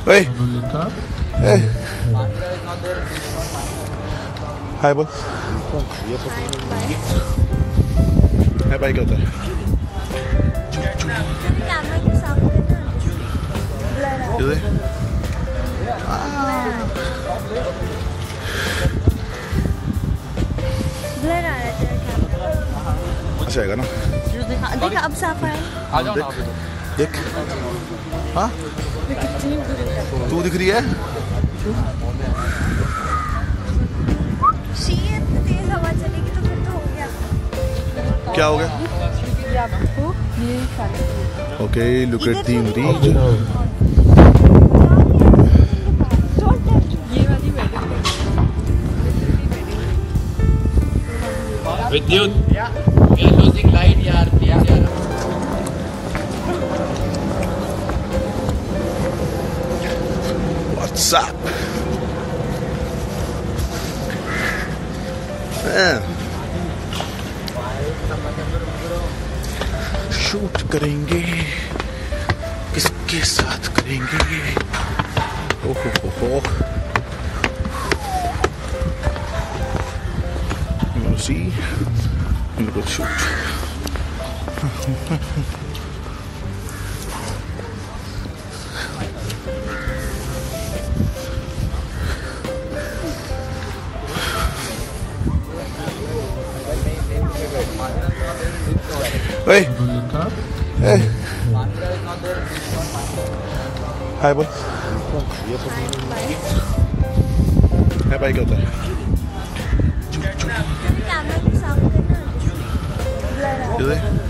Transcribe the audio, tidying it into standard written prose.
Hey. Hey. हाय बोल। Hi bye क्या होता है? कैमरा के सामने ना ब्लर आ रहा है तेरा कैमरा। अच्छा आएगा ना? देख अब साफ है। आ जाओ ना देख। हाँ? तू दिख रही है? शीत तेज हवा चलेगी तो फिर तो हो गया। क्या हो गया? Okay, look at the image. विद्युत we are losing light यार प्लीज यार। What's up? शूट करेंगे, किसके साथ करेंगे? ओहो हो। You see, look at shoot. Hey. Hey. हाय बोल। हाय बाय क्या होता है? कैमरा के सामने ना ब्लर आ रहा है।